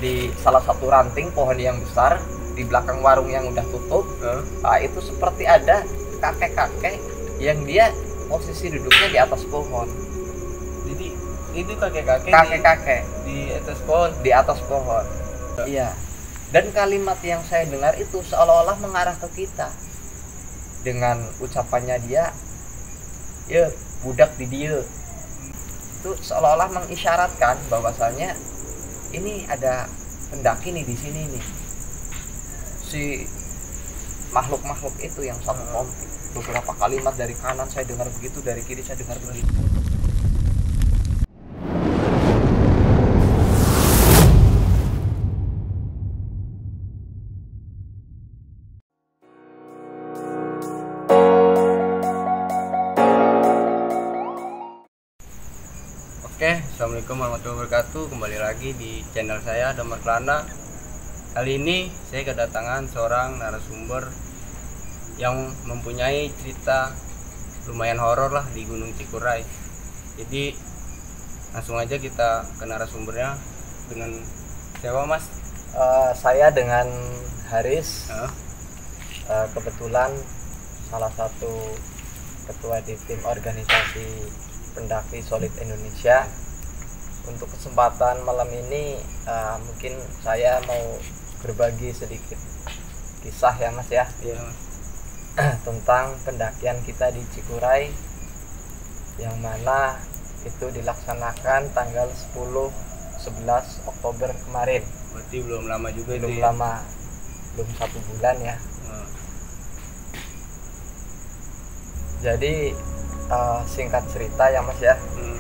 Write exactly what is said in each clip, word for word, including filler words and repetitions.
di salah satu ranting pohon yang besar di belakang warung yang udah tutup. Huh? Nah, itu seperti ada kakek-kakek yang dia posisi duduknya di atas pohon. Jadi itu kakek-kakek Kakek-kakek di, di atas pohon. di atas pohon. Iya. Dan kalimat yang saya dengar itu seolah-olah mengarah ke kita. Dengan ucapannya dia, "Ya, budak di dia." Itu seolah-olah mengisyaratkan bahwasanya ini ada pendaki nih di sini nih. Si makhluk-makhluk itu yang satu kelompok. Beberapa kalimat dari kanan saya dengar begitu, dari kiri saya dengar begitu. Oke, assalamualaikum warahmatullahi wabarakatuh. Kembali lagi di channel saya Damar Kelana. Kali ini saya kedatangan seorang narasumber yang mempunyai cerita lumayan horor lah di Gunung Cikuray. Jadi langsung aja kita ke narasumbernya. Dengan siapa, Mas? Uh, saya dengan Haris. Huh? Uh, kebetulan salah satu ketua di tim organisasi pendaki Solid Indonesia. Untuk kesempatan malam ini uh, mungkin saya mau berbagi sedikit kisah ya Mas ya. Iya, Mas. Tentang pendakian kita di Cikuray yang mana itu dilaksanakan tanggal sepuluh sebelas Oktober kemarin. Berarti belum lama juga Belum itu ya? lama, belum satu bulan ya. Hmm. Jadi uh, singkat cerita ya Mas ya, Hmm.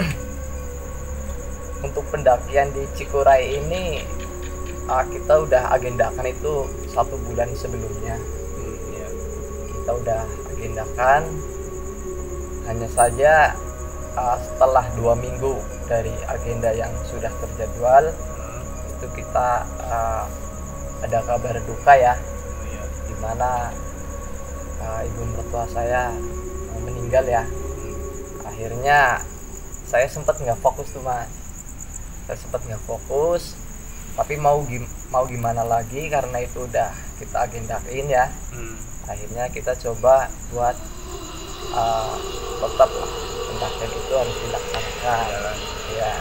untuk pendakian di Cikuray ini uh, kita udah agendakan itu satu bulan sebelumnya. Hmm, iya. Kita udah agendakan, hanya saja uh, setelah dua minggu dari agenda yang sudah terjadwal, Hmm. itu kita uh, ada kabar duka ya, Oh, iya. dimana uh, ibu mertua saya uh, meninggal ya. Hmm. Akhirnya saya sempat nggak fokus tuh Mas, saya sempat nggak fokus, tapi mau gim mau gimana lagi karena itu udah kita agendain ya. Hmm. Akhirnya kita coba buat uh, tetap pendakian itu harus dilaksanakan. Jalan. Ya,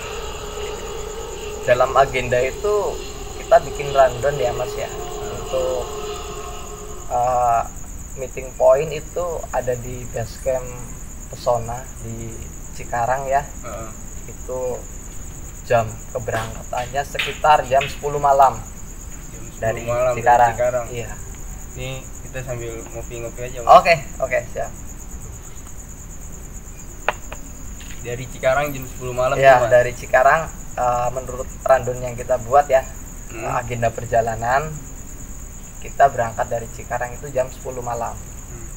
dalam agenda itu kita bikin rundown ya Mas ya. Untuk uh, meeting point itu ada di base camp Pesona di Cikarang ya. Uh, Itu jam keberangkatannya sekitar jam sepuluh malam jam sepuluh dari malam Cikarang. dari Cikarang. Iya. Ini kita sambil ngopi-ngopi aja, Mas. Oke, oke, siap. Dari Cikarang jam sepuluh malam Ya, tuh, Mas. dari Cikarang uh, menurut rundown yang kita buat ya, Hmm. uh, agenda perjalanan kita berangkat dari Cikarang itu jam sepuluh malam. Hmm.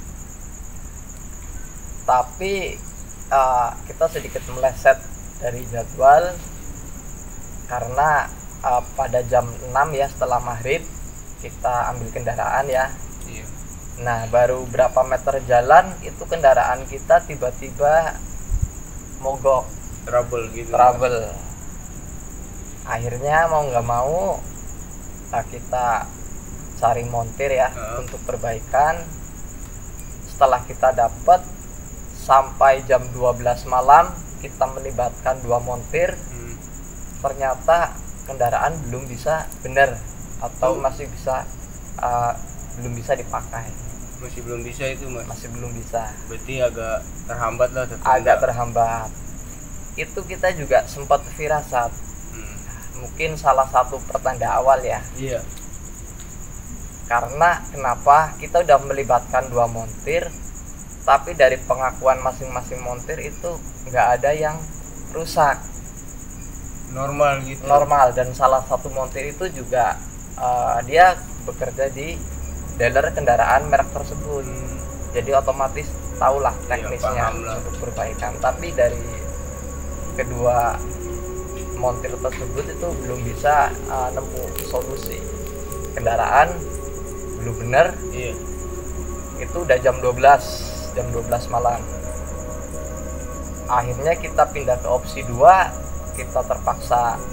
Tapi uh, kita sedikit meleset dari jadwal karena uh, pada jam enam ya setelah maghrib kita ambil kendaraan ya. Iya. Nah, baru berapa meter jalan itu kendaraan kita tiba-tiba mogok, Trouble gitu. trouble. Akhirnya mau nggak mau nah kita cari montir ya Uh. untuk perbaikan. Setelah kita dapat sampai jam dua belas malam kita melibatkan dua montir, Hmm. ternyata kendaraan belum bisa benar atau Oh. masih bisa uh, belum bisa dipakai, Masih belum bisa itu, Mas. masih belum bisa, Berarti agak terhambat lah, tertunda. agak terhambat. Itu kita juga sempat firasat, Hmm. mungkin salah satu pertanda awal ya. Iya. Karena kenapa kita udah melibatkan dua montir, tapi dari pengakuan masing-masing montir itu nggak ada yang rusak, Normal gitu. normal. Dan salah satu montir itu juga uh, dia bekerja di dealer kendaraan merek tersebut, Hmm. jadi otomatis tahulah Iya, teknisnya paham lah. untuk perbaikan. Tapi dari kedua montir tersebut itu belum bisa uh, nemu solusi, kendaraan belum benar. Iya. Itu udah jam dua belas malam. Akhirnya kita pindah ke opsi dua, kita terpaksa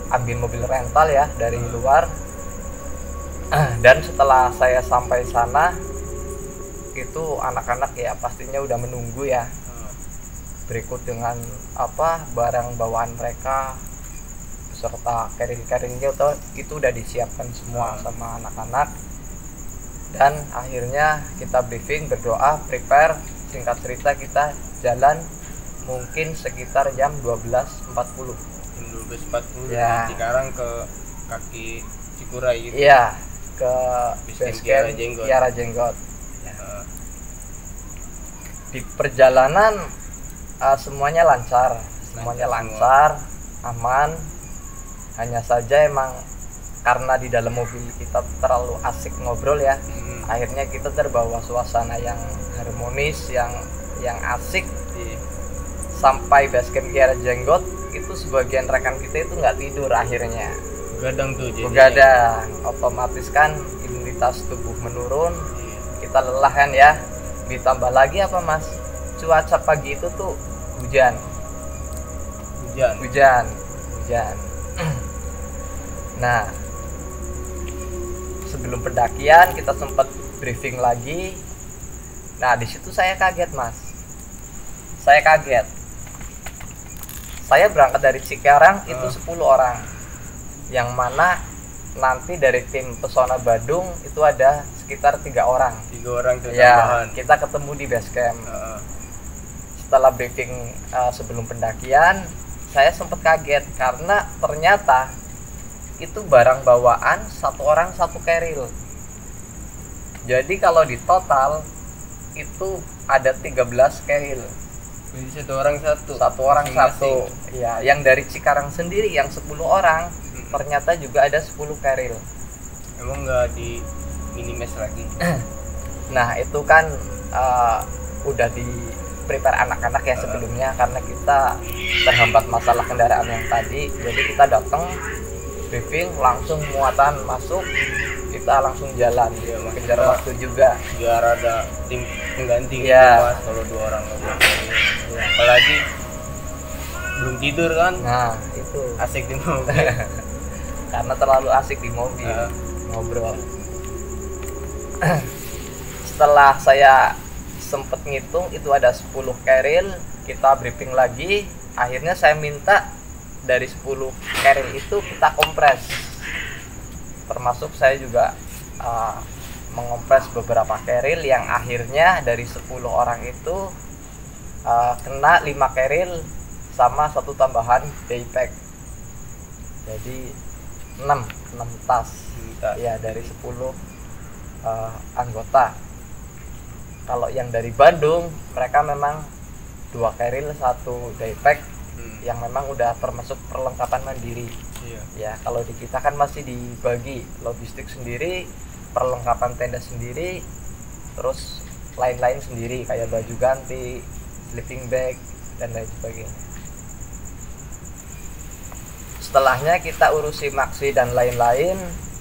ambil mobil rental ya dari luar. Dan setelah saya sampai sana itu anak-anak ya pastinya udah menunggu ya, berikut dengan apa barang bawaan mereka beserta carrying-carryingnya itu, itu udah disiapkan semua sama anak-anak. Dan akhirnya kita briefing, berdoa, prepare. Singkat cerita kita jalan mungkin sekitar jam dua belas empat puluh jam dua belas empat puluh ya. Dari Cikarang ke kaki Cikuray gitu. Iya, ke Basecamp Kiara Jenggot. Kiara Jenggot. Ya. Uh, Di perjalanan uh, semuanya lancar, semuanya lancar, semua. aman. Hanya saja emang karena di dalam mobil kita terlalu asik ngobrol ya, hmm. akhirnya kita terbawa suasana yang harmonis, yang yang asik. Iya. Sampai basecamp Kiara Jenggot itu sebagian rekan kita itu nggak tidur akhirnya. Begadang tuh jadi. Begadang, otomatis kan imunitas tubuh menurun, Iya. kita lelah kan ya. Ditambah lagi apa mas? Cuaca pagi itu tuh hujan. Hujan. Hujan, hujan. Nah, sebelum pendakian kita sempat briefing lagi. Nah, di situ saya kaget mas. Saya kaget. Saya berangkat dari Cikarang itu sepuluh orang. Yang mana nanti dari tim Pesona Badung itu ada sekitar tiga orang. Tiga orang tuh ya, tambahan. kita ketemu di base camp. Uh, Setelah briefing uh, sebelum pendakian, saya sempat kaget karena ternyata itu barang bawaan satu orang satu keril. Jadi kalau di total itu ada tiga belas keril. Jadi satu orang satu. Satu orang masing-masing. satu. Ya, yang dari Cikarang sendiri yang sepuluh orang hmm. ternyata juga ada sepuluh keril. Emang nggak di minimes lagi? Nah, itu kan uh, udah di prepare anak-anak ya sebelumnya, karena kita terhambat masalah kendaraan yang tadi. Jadi kita datang briefing langsung muatan masuk, kita langsung jalan ya, mengejar waktu juga biar ada tim pengganti ya. Gitu, mas, kalau dua orang nggak boleh ya. Apalagi belum tidur kan, nah itu asik di mobil. karena terlalu asik di mobil uh. ngobrol. Setelah saya sempet ngitung itu ada sepuluh keril, kita briefing lagi. Akhirnya saya minta dari sepuluh keril itu kita kompres, termasuk saya juga uh, mengompres beberapa keril yang akhirnya dari sepuluh orang itu uh, kena lima keril sama satu tambahan daypack, jadi enam tas ya dari sepuluh uh, anggota. Kalau yang dari Bandung mereka memang dua keril satu daypack hmm. yang memang udah termasuk perlengkapan mandiri. Iya. Ya kalau di kita kan masih dibagi logistik sendiri, perlengkapan tenda sendiri, terus lain-lain sendiri kayak baju ganti, sleeping bag dan lain sebagainya. Setelahnya kita urusi maksi dan lain-lain.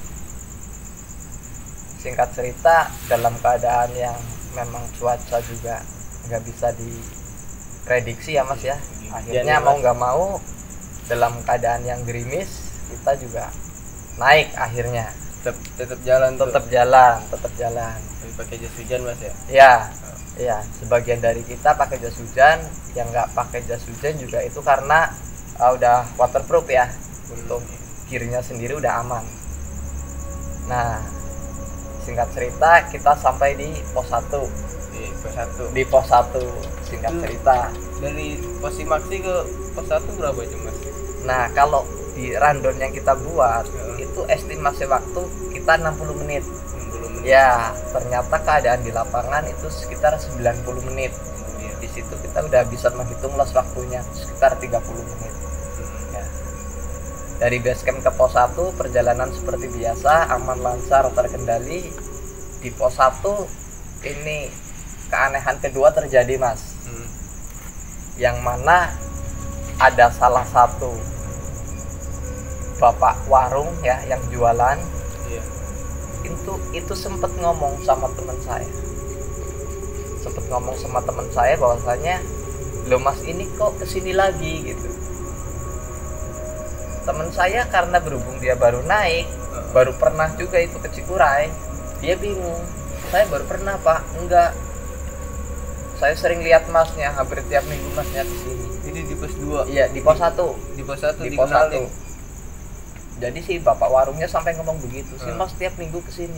Singkat cerita dalam keadaan yang memang cuaca juga nggak bisa diprediksi ya mas ya, akhirnya mau nggak mau dalam keadaan yang gerimis kita juga naik, akhirnya tetap tetap jalan tetap jalan tetap jalan tapi pakai jas hujan mas ya. Ya ya sebagian dari kita pakai jas hujan, yang nggak pakai jas hujan juga itu karena uh, udah waterproof ya, untuk gearnya sendiri udah aman. Nah singkat cerita kita sampai di pos satu. Di pos satu. Di pos satu singkat itu cerita. Dari pos Maksi ke pos satu berapa jam mas? Nah kalau di rundown yang kita buat ya. Itu estimasi waktu kita enam puluh menit. enam puluh menit. Ya, ternyata keadaan di lapangan itu sekitar sembilan puluh menit. Ya. Di situ kita udah bisa menghitung loss waktunya sekitar tiga puluh menit. Hmm. Ya. Dari base camp ke pos satu perjalanan seperti biasa, aman lancar terkendali. Di pos satu ini keanehan kedua terjadi mas, hmm. yang mana ada salah satu bapak warung ya yang jualan, yeah. itu itu sempat ngomong sama teman saya, sempat ngomong sama teman saya bahwasanya lo mas ini kok kesini lagi gitu. teman saya karena berhubung dia baru naik, baru pernah juga itu ke Cikuray, dia bingung. Saya baru pernah pak, enggak. Saya sering lihat masnya, hampir tiap minggu masnya ke sini. Ini di pos dua. Iya, di pos satu. Di pos satu Di pos dikenalin. satu. Jadi si bapak warungnya sampai ngomong begitu, si Hmm. mas tiap minggu ke sini.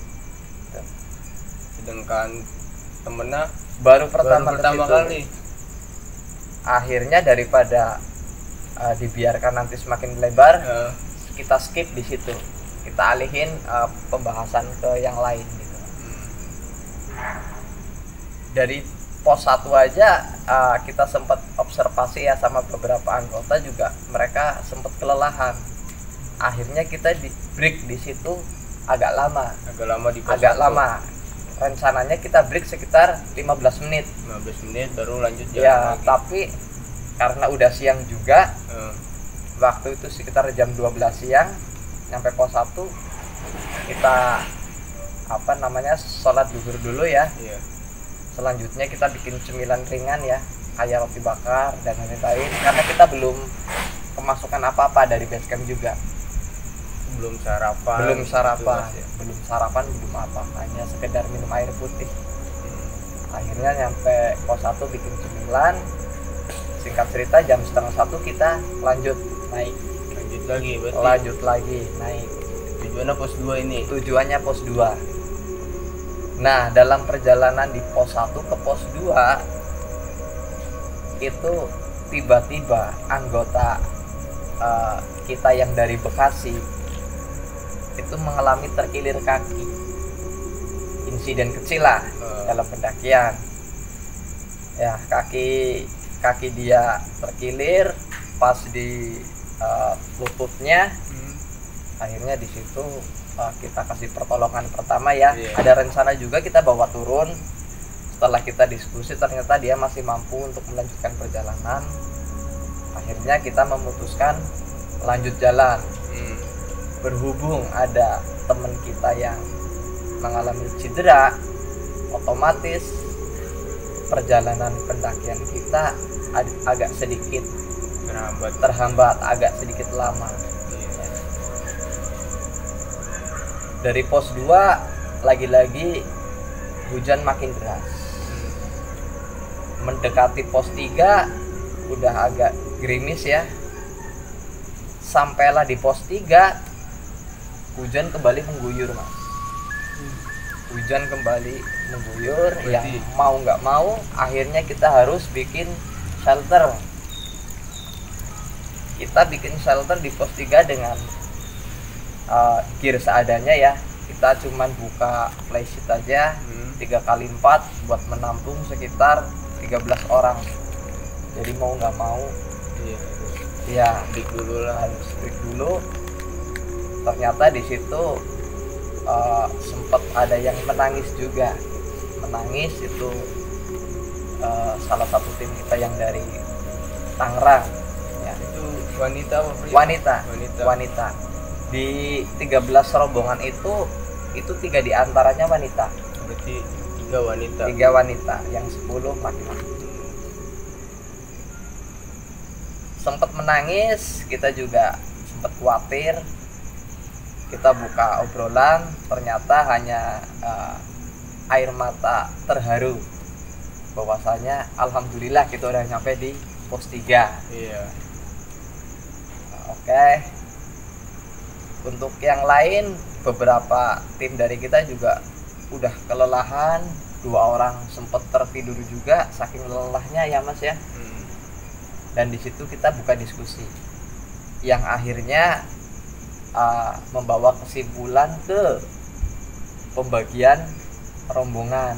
Sedangkan temennya Baru pertama, baru pertama ke situ. kali. Akhirnya daripada uh, dibiarkan nanti semakin lebar, Ya. kita skip di situ. Kita alihin uh, pembahasan ke yang lain gitu. Hmm. Dari pos satu aja uh, kita sempat observasi ya sama beberapa anggota juga, mereka sempat kelelahan. Akhirnya kita di break di situ agak lama. Agak lama di pos Agak satu. lama. Rencananya kita break sekitar lima belas menit. lima belas menit baru lanjut jalan Ya, lagi. tapi karena udah siang juga, Eh, waktu itu sekitar jam dua belas siang nyampe pos satu, kita apa namanya sholat zuhur dulu ya. iya. Selanjutnya kita bikin cemilan ringan ya, kayak roti bakar dan lain-lain, karena kita belum kemasukan apa-apa dari base camp juga. Belum sarapan. Belum gitu, sarapan, Mas, ya. belum sarapan, belum apa, hanya sekedar minum air putih. Hmm. Akhirnya nyampe pos satu bikin cemilan. Singkat cerita jam setengah satu kita lanjut naik, Lanjut lagi berarti. lanjut lagi naik. Tujuannya pos dua ini. Tujuannya pos dua. Nah, dalam perjalanan di pos satu ke pos dua itu tiba-tiba anggota uh, kita yang dari Bekasi itu mengalami terkilir kaki. Insiden kecil lah Eh, dalam pendakian. Ya, kaki kaki dia terkilir pas di uh, lututnya. hmm. Akhirnya di situ uh, kita kasih pertolongan pertama ya. Iya. Ada rencana juga kita bawa turun. Setelah kita diskusi ternyata dia masih mampu untuk melanjutkan perjalanan. Akhirnya kita memutuskan lanjut jalan. Hmm. Berhubung ada teman kita yang mengalami cedera, otomatis perjalanan pendakian kita ag- agak sedikit Terhambat. terhambat, agak sedikit lama. Iya. Dari pos dua lagi-lagi hujan makin deras. Hmm. Mendekati pos tiga udah agak gerimis ya. Sampailah di pos tiga hujan kembali mengguyur, Mas. Hujan kembali mengguyur, Berarti- yang mau nggak mau akhirnya kita harus bikin shelter. Kita bikin shelter di pos tiga dengan uh, gear seadanya ya. Kita cuman buka flysheet aja Hmm. tiga kali empat buat menampung sekitar tiga belas orang. Jadi mau nggak mau Iya. ya Break dulu lah. harus break dulu. Ternyata di situ uh, sempat ada yang menangis juga. Menangis itu uh, salah satu tim kita yang dari Tangerang ya. Itu wanita apa pria? Wanita, Wanita. wanita. Di tiga belas rombongan itu itu tiga diantaranya wanita. Berarti tiga wanita. Tiga wanita, yang sepuluh laki-laki. Sempat menangis, kita juga sempat khawatir. Kita buka obrolan, ternyata hanya uh, air mata terharu bahwasanya alhamdulillah kita udah nyampe di pos tiga. Iya. Oke. Untuk yang lain, beberapa tim dari kita juga udah kelelahan. Dua orang sempat tertidur juga saking lelahnya ya Mas ya. Hmm. Dan di situ kita buka diskusi yang akhirnya uh, membawa kesimpulan ke pembagian rombongan.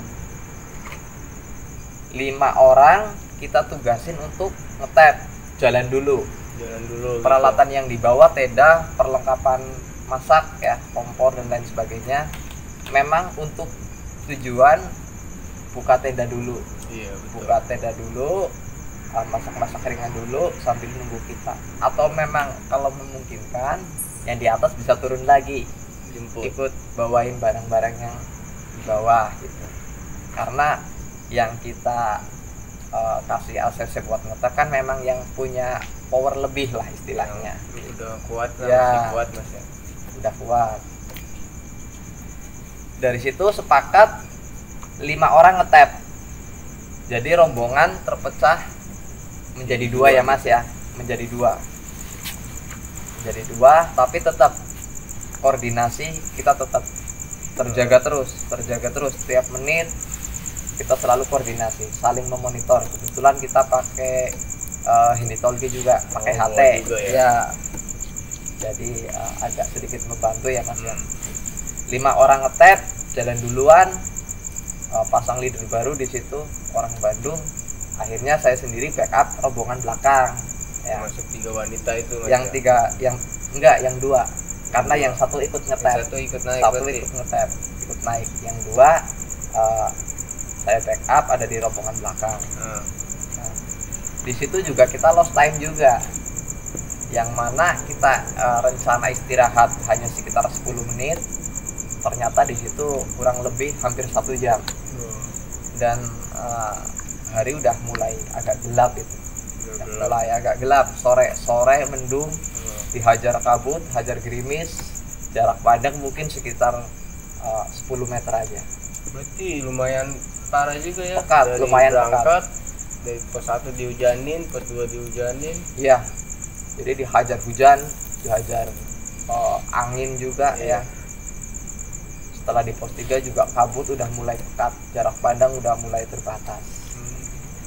Lima orang kita tugasin untuk ngetep jalan dulu. Jalan dulu. Peralatan yang dibawa tenda, perlengkapan masak ya, kompor dan lain sebagainya. Memang untuk tujuan buka tenda dulu, Gitu. Iya, betul. buka tenda dulu, uh, masak-masak ringan dulu sambil nunggu kita. Atau memang kalau memungkinkan yang di atas bisa turun lagi, Jemput. ikut bawain barang-barang yang di bawah gitu. Karena yang kita uh, kasih A C C buat ngetep kan memang yang punya power lebih lah istilahnya. Udah kuat lah, ya, masih kuat mas ya. Udah kuat. Dari situ sepakat lima orang ngetap. Jadi rombongan terpecah menjadi dua ya mas ya, menjadi dua. Menjadi dua, tapi tetap koordinasi kita tetap terjaga terus, terjaga terus setiap menit kita selalu koordinasi, saling memonitor. Kebetulan kita pakai uh, Hinditolgi juga, pakai oh, H T juga ya. ya. Jadi uh, agak sedikit membantu ya mas ya. Lima orang ngetap, jalan duluan, uh, pasang leader baru di situ orang Bandung. Akhirnya saya sendiri backup rombongan belakang. Ya. Masuk tiga wanita itu mas yang ya? tiga, yang enggak, yang dua. Karena yang satu ikut ngetap, satu ikut naik, satu ikut ngetap, ikut naik. Yang dua uh, saya backup ada di rombongan belakang. Hmm. Nah, di situ juga kita lost time juga, yang mana kita uh, rencana istirahat hanya sekitar sepuluh menit, ternyata di situ kurang lebih hampir satu jam. Hmm. Dan uh, hari udah mulai agak gelap itu, udah mulai agak gelap, sore sore mendung. Hmm. Dihajar kabut, hajar gerimis, jarak pandang mungkin sekitar uh, sepuluh meter aja. Berarti lumayan parah juga ya. Pekat, dari lumayan berangkat, pekat. Dari pos satu dihujanin, pos dua dihujanin. Iya. Jadi dihajar hujan, dihajar uh, angin juga ya. Setelah di pos tiga juga kabut udah mulai pekat, jarak pandang udah mulai terbatas. Hmm.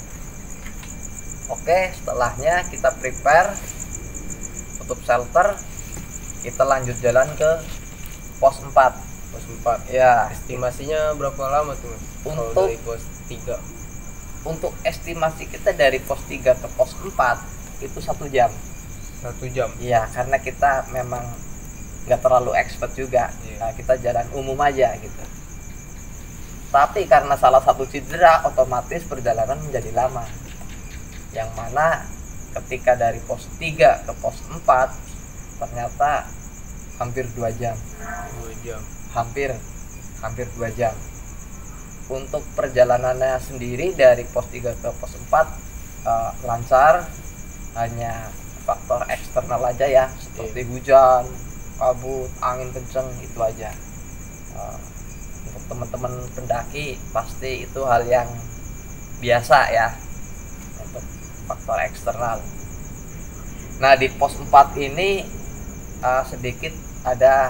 Oke, setelahnya kita prepare, tutup shelter, kita lanjut jalan ke pos empat. Pos empat ya. Estimasinya berapa lama tuh mas? Untuk kalau dari pos tiga. Untuk estimasi kita dari pos tiga ke pos empat itu satu jam. Satu jam? Iya, karena kita memang nggak terlalu expert juga. Yeah. Nah, kita jalan umum aja gitu. Tapi karena salah satu cedera, otomatis perjalanan menjadi lama. Yang mana ketika dari pos tiga ke pos empat ternyata hampir dua jam. dua jam. Hampir hampir dua jam. Untuk perjalanannya sendiri dari pos tiga ke pos empat uh, lancar, hanya faktor eksternal aja ya, seperti yeah. hujan, kabut, angin kenceng, itu aja. Uh, untuk teman-teman pendaki pasti itu hal yang biasa ya, untuk faktor eksternal. Nah, di pos empat ini uh, sedikit ada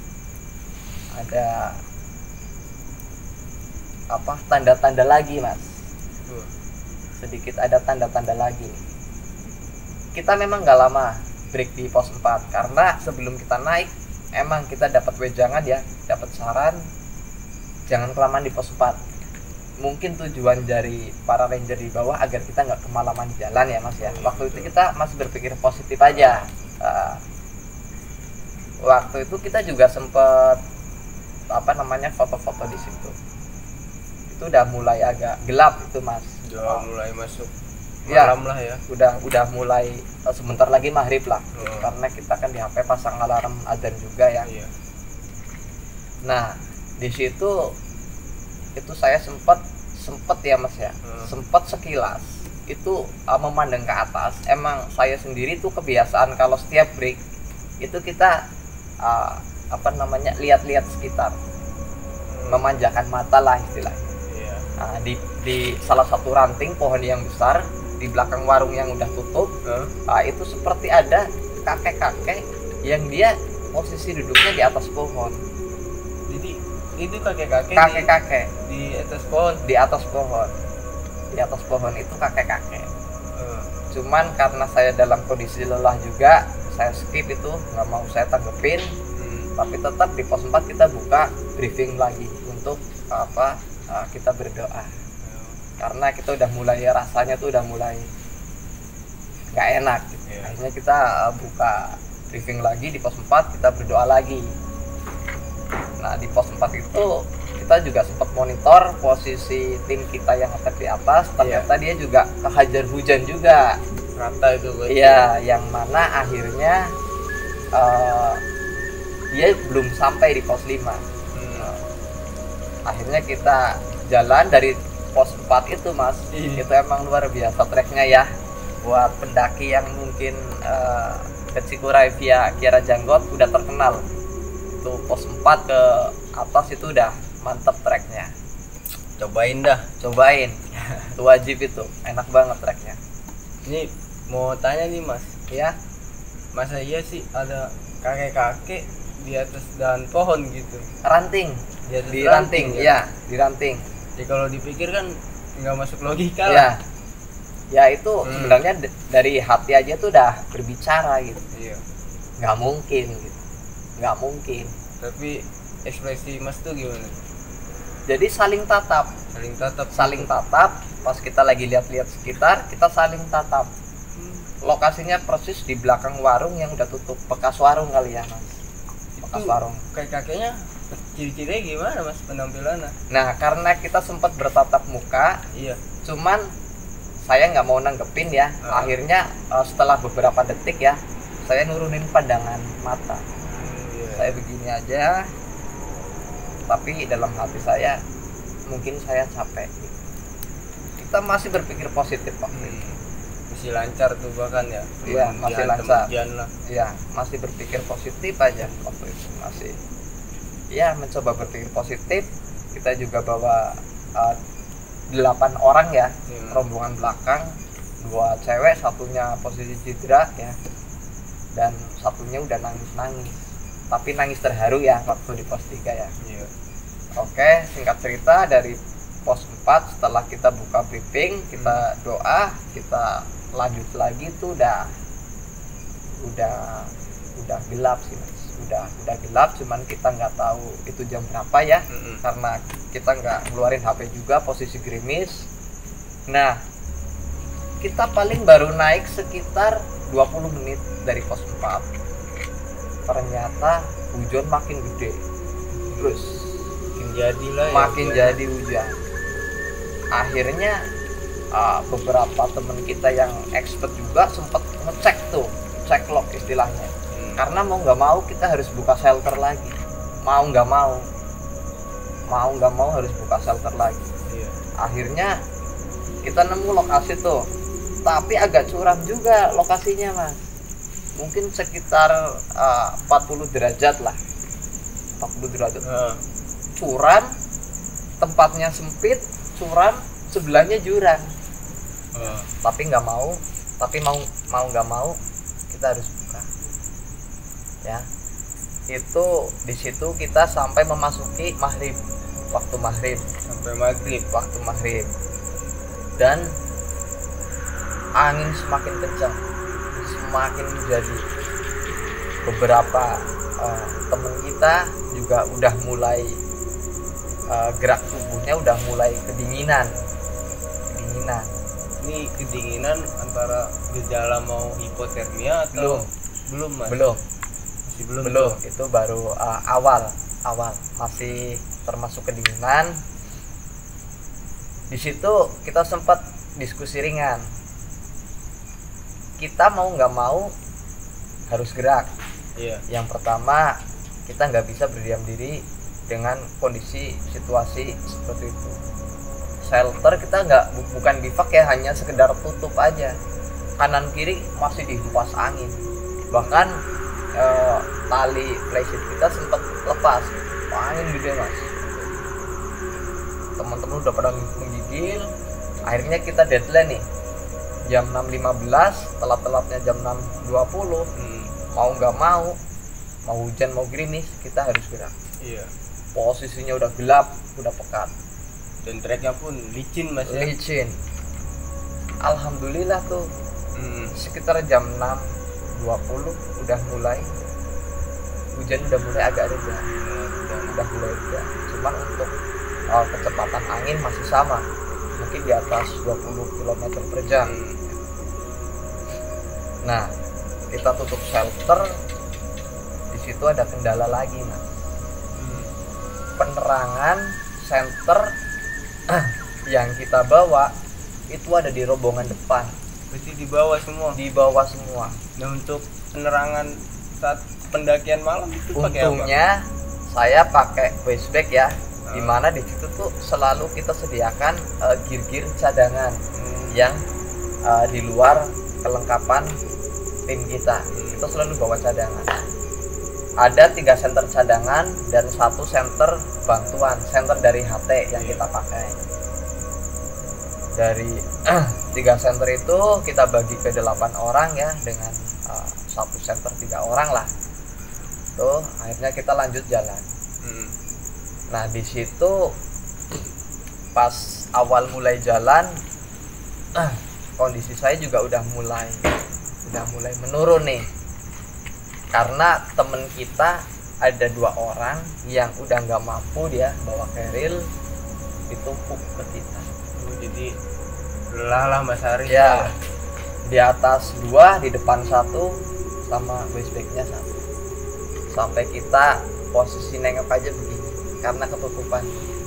ada apa tanda-tanda lagi mas. Sedikit ada tanda-tanda lagi. Kita memang nggak lama break di pos empat, karena sebelum kita naik emang kita dapat wejangan ya, dapat saran jangan kelamaan di pos empat. Mungkin tujuan dari para ranger di bawah agar kita nggak kemalaman di jalan ya mas ya. Waktu itu kita masih berpikir positif aja. Uh, waktu itu kita juga sempet apa namanya foto-foto di situ. Itu udah mulai agak gelap itu mas. Udah oh. mulai masuk malam ya, lah ya. Udah udah mulai uh, sebentar lagi maghrib lah. Oh. Karena kita kan di H P pasang alarm adzan juga ya. Iya. Nah di situ itu saya sempat sempat ya mas ya, hmm. sempat sekilas itu uh, memandang ke atas. Emang saya sendiri tuh kebiasaan kalau setiap break itu kita uh, apa namanya lihat-lihat sekitar, hmm. memanjakan mata lah istilahnya. Yeah. Nah, di di salah satu ranting pohon yang besar di belakang warung yang udah tutup, hmm. uh, itu seperti ada kakek-kakek yang dia posisi duduknya di atas pohon. Itu kakek-kakek kakek-kakek di, di atas pohon di atas pohon di atas pohon itu kakek-kakek. hmm. Cuman karena saya dalam kondisi lelah juga, saya skip itu, nggak mau saya tanggepin. hmm. Tapi tetap di pos empat kita buka briefing lagi untuk apa uh, kita berdoa. hmm. Karena kita udah mulai rasanya tuh udah mulai nggak enak gitu. yeah. Akhirnya kita uh, buka briefing lagi di pos empat, kita berdoa lagi. Nah di pos empat itu kita juga sempat monitor posisi tim kita yang ngetep di atas. Ternyata yeah. dia juga kehajar hujan juga. Rata itu iya, yang mana akhirnya uh, dia belum sampai di pos lima. hmm. uh, Akhirnya kita jalan dari pos empat itu mas. hmm. Itu emang luar biasa treknya ya. buat pendaki yang mungkin uh, ke Cikuray via Kiara Janggot udah terkenal. Itu pos empat ke atas itu udah mantep treknya. Cobain dah. Cobain. Itu wajib itu. Enak banget treknya. Ini mau tanya nih Mas. Ya. Masa iya sih ada kakek-kakek di atas dahan pohon gitu? Ranting. Di, atas Di ranting, ranting, ya? ya, di ranting. Ya kalau dipikir kan nggak masuk logika Ya. lah. Ya itu Hmm. sebenarnya d- dari hati aja tuh udah berbicara gitu. Iya. Nggak mungkin gitu. Nggak mungkin. Tapi ekspresi Mas tuh gimana? Jadi saling tatap, Saling tatap. saling tatap. Pas kita lagi lihat-lihat sekitar, kita saling tatap. Lokasinya persis di belakang warung yang udah tutup, bekas warung kali ya Mas. Bekas Itu warung. kayak kakeknya ciri-cirinya gimana Mas penampilannya? Nah karena kita sempat bertatap muka, Iya. cuman saya nggak mau nanggepin ya. Ah. Akhirnya uh, setelah beberapa detik ya, saya nurunin pandangan mata. Hmm, iya. Saya begini aja, tapi dalam hati saya mungkin saya capek gitu. Kita masih berpikir positif Pak. Hmm. Masih lancar tuh bahkan ya. Iya, Teman masih ujian, lancar. teman ujian lah. Ya masih berpikir positif aja waktu itu, masih ya mencoba berpikir positif. Kita juga bawa uh, delapan orang ya, Hmm. rombongan belakang, dua cewek, satunya posisi cedera ya, dan satunya udah nangis-nangis, tapi nangis terharu ya waktu di pos tiga ya. Iya. Oke, singkat cerita dari pos empat setelah kita buka briefing, kita doa, kita lanjut lagi tuh udah udah udah gelap sih Mas. Udah udah gelap, cuman kita nggak tahu itu jam berapa ya. Mm-mm. Karena kita nggak ngeluarin H P juga, posisi gerimis. Nah, kita paling baru naik sekitar dua puluh menit dari pos empat. Ternyata hujan makin gede. Terus Makin jadilah ya. makin jadi hujan. Akhirnya uh, beberapa teman kita yang expert juga sempat ngecek tuh, cek log istilahnya. Hmm. Karena mau nggak mau kita harus buka shelter lagi. Mau nggak mau, mau nggak mau harus buka shelter lagi. Iya. Akhirnya kita nemu lokasi tuh, tapi agak curam juga lokasinya Mas. Mungkin sekitar uh, empat puluh derajat lah, empat puluh derajat. Ah. Curam, tempatnya sempit, curam, sebelahnya jurang. Ah. Tapi nggak mau, tapi mau mau nggak mau kita harus buka. Ya, itu di situ kita sampai memasuki maghrib, waktu maghrib, Sampai maghrib. waktu maghrib, dan angin semakin kencang, semakin menjadi. Beberapa uh, teman kita juga udah mulai uh, gerak tubuhnya udah mulai kedinginan, kedinginan. Ini kedinginan antara gejala mau hipotermia atau Belum. belum Mas? Belum, Masih belum. belum. tuh? Itu baru uh, awal, awal masih termasuk kedinginan. Di situ kita sempat diskusi ringan. Kita mau nggak mau harus gerak. Iya. Yang pertama, kita nggak bisa berdiam diri dengan kondisi situasi seperti itu. Shelter kita nggak bu- bukan bivak ya, hanya sekedar tutup aja. Kanan kiri masih dihempas angin. Bahkan eh, tali flysheet kita sempat lepas. Angin gede Mas. Teman-teman udah pada menggigil. Akhirnya kita deadline nih. Jam enam lima belas, telat-telatnya jam enam dua puluh. Hmm. Mau nggak mau, mau hujan mau gerimis, kita harus gerak. Iya. Posisinya udah gelap, udah pekat, Dan treknya pun licin Mas ya. licin. Alhamdulillah tuh Hmm. sekitar jam enam dua puluh udah mulai hujan, udah mulai agak reda, udah mulai reda. Cuma untuk uh, kecepatan angin masih sama, mungkin di atas dua puluh kilometer per jam. Hmm. Nah, kita tutup shelter. Di situ ada kendala lagi, Mas. Hmm. Penerangan center yang kita bawa itu ada di rombongan depan, Berarti di bawah semua. di bawah semua. Nah, untuk penerangan saat pendakian malam itu pakai apa? Untungnya saya pakai waistbag ya, Ah. dimana di situ tuh selalu kita sediakan uh, gear-gear cadangan Hmm. yang uh, di luar kelengkapan tim kita. Kita selalu bawa cadangan. Ada tiga senter cadangan dan satu senter bantuan, senter dari H T yang kita pakai. Dari tiga senter itu kita bagi ke delapan orang ya, dengan uh, satu senter tiga orang lah. Tuh akhirnya kita lanjut jalan. Hmm. Nah di situ pas awal mulai jalan, uh, kondisi saya juga udah mulai udah mulai menurun nih, karena temen kita ada dua orang yang udah nggak mampu dia bawa keril, ditumpuk ke kita. Oh, jadi lelah lah Mas Haris Ya, di atas dua, di depan satu, sama waistbagnya satu. Sampai kita posisi nengok aja begini karena ketutupan.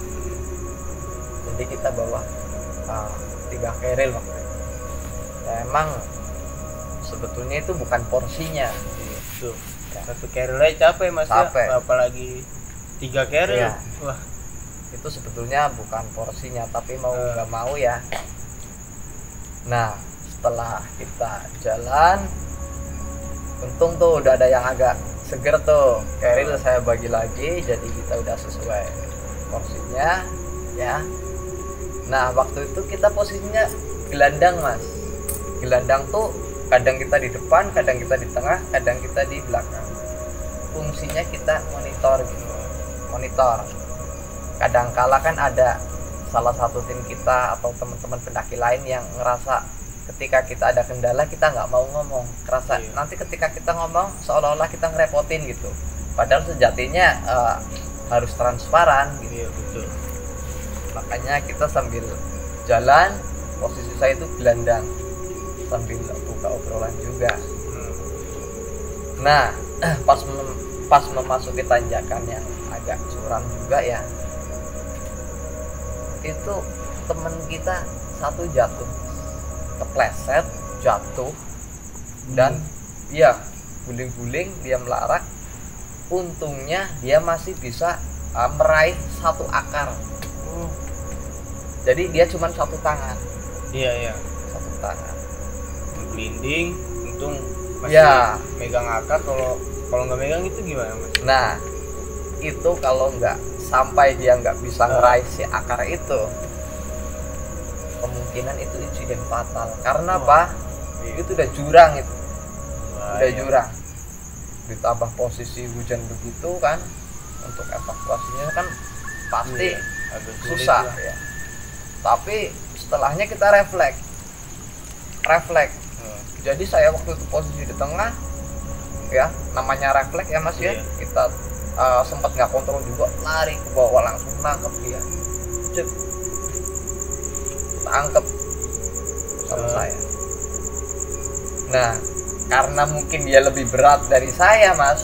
Jadi kita bawa uh, tiga keril waktu itu. Ya, emang sebetulnya itu bukan porsinya. Tuh, ya. Satu keril aja capek Mas Capek. ya, apalagi tiga keril. Ya. Wah, Itu sebetulnya bukan porsinya, tapi mau Uh. nggak mau ya. Nah setelah kita jalan, untung tuh udah ada yang agak seger tuh keril, saya bagi lagi jadi kita udah sesuai porsinya ya. Nah waktu itu kita posisinya gelandang Mas. Gelandang tuh kadang kita di depan, kadang kita di tengah, kadang kita di belakang. Fungsinya kita monitor gitu, monitor. Kadang kala kan ada salah satu tim kita atau teman-teman pendaki lain yang ngerasa ketika kita ada kendala kita nggak mau ngomong, kerasa Iya. nanti ketika kita ngomong seolah-olah kita ngerepotin gitu, padahal sejatinya uh, harus transparan gitu. iya betul. Makanya kita sambil jalan, posisi saya itu gelandang sambil buka obrolan juga. Hmm. Nah pas mem- pas memasuki tanjakan yang agak curam juga ya, itu temen kita satu jatuh, kepleset, jatuh, dan iya guling-guling, dia melarak. Untungnya dia masih bisa uh, meraih satu akar. Oh, Jadi dia cuma satu tangan, iya iya. satu tangan. Glinding, untung masih Ya. megang akar. Kalau kalau nggak megang itu gimana Mas? Nah itu kalau nggak sampai dia nggak bisa ngeraih si akar itu, kemungkinan itu insiden fatal. Karena Oh. apa? Iya. Itu udah jurang itu. Wah, udah iya. jurang, ditambah posisi hujan begitu kan, untuk evakuasinya kan pasti Iya, agak sulit susah lah. ya. Tapi setelahnya kita refleks refleks Hmm. jadi saya waktu itu posisi di tengah ya, namanya refleks ya Mas ya. Iya. Kita uh, sempat nggak kontrol juga, lari ke bawah langsung nangkep dia, cek tangkep sama Hmm. saya. Nah karena mungkin dia lebih berat dari saya Mas,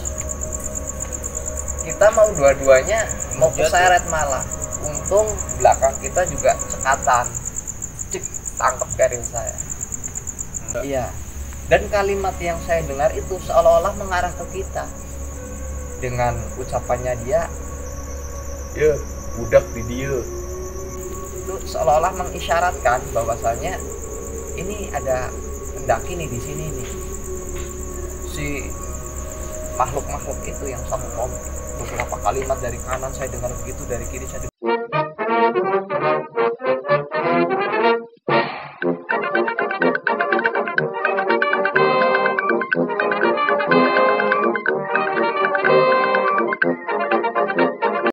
kita mau dua-duanya mau Jatuh. keseret malah. Untung belakang kita juga cekatan, cek tangkep keril saya. Hmm. Iya. Dan kalimat yang saya dengar itu seolah-olah mengarah ke kita. Dengan ucapannya dia, ya budak di dia. Itu seolah-olah mengisyaratkan bahwasanya ini ada pendaki nih di sini nih. Si makhluk-makhluk itu yang satu kom beberapa kalimat dari kanan saya dengar begitu, dari kiri saya dengar